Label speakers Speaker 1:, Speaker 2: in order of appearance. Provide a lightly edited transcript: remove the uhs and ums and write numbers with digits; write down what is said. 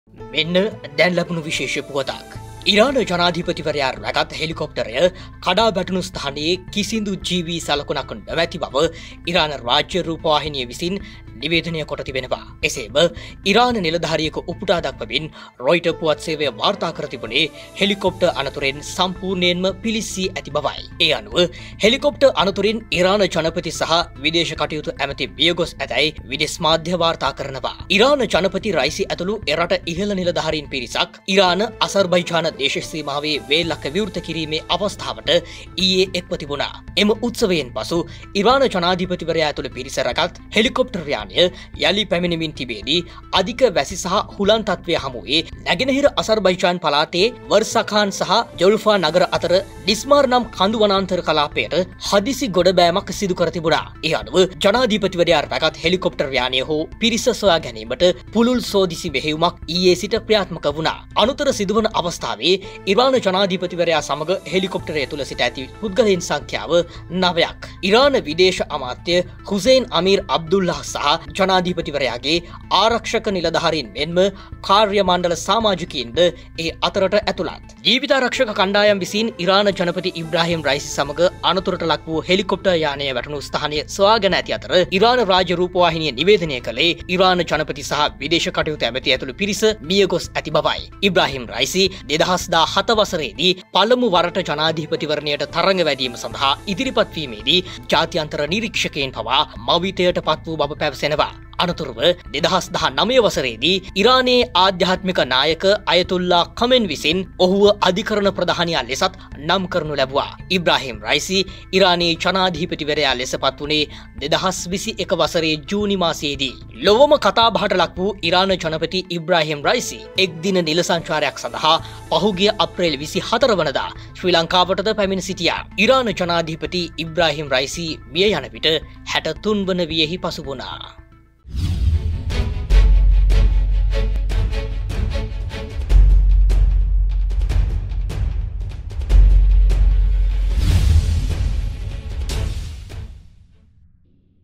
Speaker 1: මෙන්න දැන් ලැබුණු විශේෂ පුවතක්. ඉරාන ජනාධිපතිවරයා රැගත් හෙලිකොප්ටරය කඩා වැටුණු ස්ථානයේ කිසිදු ජීවී සලකුණක් නොමැති බව ඉරාන රාජ්‍ය රූපවාහිනිය විසින් නිවේදනය කොට තිබෙනවා. එසේම ඉරාන නිලධාරියෙකු උපුටා දක්වමින් රොයිටර් පුවත් සේවය වාර්තා කර තිබුණේ හෙලිකොප්ටර් අනතුරෙන් සම්පූර්ණයෙන්ම පිලිස්සී ඇති බවයි. ඒ අනුව හෙලිකොප්ටර් අනතුරින් ඉරාන ජනපති සහ විදේශ කටයුතු ඇමති මියගොස් ඇතැයි විදේශ මාධ්‍ය වාර්තා කරනවා. ඉරාන ජනපති රයිසි ඇතුළු එරට ඉහළ නිලධාරීන් පිරිසක් ඉරාන අසර්බයිජාන දේශ සීමාවේ වේලක විවෘත කිරීමේ අවස්ථාවට ඊයේ එක්ව තිබුණා. එම උත්සවයෙන් පසු ඉරාන ජනාධිපතිවරයා ඇතුළු පිරිස රැගත් හෙලිකොප්ටර් යානය යලි පැමිණෙමින් තිබේදී අධික වැසි සහ හුලන් තත්ත්වය හමුවේ නැගෙනහිර අසර්බයිජාන් පළාතේ වර්සඛාන් සහ ජොල්ෆා නගර අතර ඩිස්මාර් නම් කඳු වනාන්තර කලාපයට හදිසි ගොඩබෑමක් සිදු කර තිබුණා. ඒ අනුව ජනාධිපතිවරයා රැගත් හෙලිකොප්ටර් යානය හෝ පිරිස සොයා ගැනීමට පුළුල් සෝදිසි මෙහෙයුමක් ඊයේ සිට ක්‍රියාත්මක වුණා. අනුතර සිදුවන අවස්ථාවේ ඉරාන ජනාධිපතිවරයා සමග හෙලිකොප්ටරය තුළ සිට ඇති පුද්ගලයන් සංඛ්‍යාව 9ක්. ඉරාන විදේශ අමාත්‍ය හුසේන් අමීර් අබ්දුල්ලාහ් සහ ජනාධිපතිවරයාගේ ආරක්ෂක නිලධාරීන් මෙන්ම කාර්ය මණ්ඩල සමාජිකයින්ද ඒ අතරට ඇතුළත්. ජීවිතාරක්ෂක කණ්ඩායම් විසින් ඉරාන ජනපති ඉබ්‍රාහිම් රයිසි සමග අනතුරට ලක් වූ හෙලිකොප්ටර් යානය වැටුණු ස්ථානය සොයාගෙන ඇති අතර ඉරාන රාජ්‍ය රූපවාහිනිය නිවේදනය කළේ ඉරාන ජනපති සහ විදේශ කටයුතු ඇමති ඇතුළු පිරිස මියගොස් ඇති බවයි. ඉබ්‍රාහිම් රයිසි 2017 වසරේදී පළමු වරට ජනාධිපතිවරණයට තරඟ වැඩීම සඳහා ඉදිරිපත් වීමේදී ජාත්‍යන්තර නිරීක්ෂකයන් පවා මවිතයට පත් වූ බව පැවසෙනවා. අනතුරුව 2019 වසරේදී ඉරානයේ ආධ්‍යාත්මික නායක අයතුල්ලා ඛමෙන් විසින් ඔහුව අධිකරණ ප්‍රධානියා ලෙසත් නම් කරනු ලැබුවා. ඉබ්‍රාහිම් රයිසි ඉරානයේ ජනාධිපතිවරයා ලෙස පත් වුණේ 2021 වසරේ ජූනි මාසයේදී. ලොවම කතාබහට ලක් වූ ඉරාන ජනපති ඉබ්‍රාහිම් රයිසි එක් දින නිල සංචාරයක් සඳහා පහුගිය අප්‍රේල් 24 වනදා ශ්‍රී ලංකාවටද පැමිණ සිටියා. ඉරාන ජනාධිපති ඉබ්‍රාහිම් රයිසි මිය යන විට 63 වන වියෙහි පසු වුණා.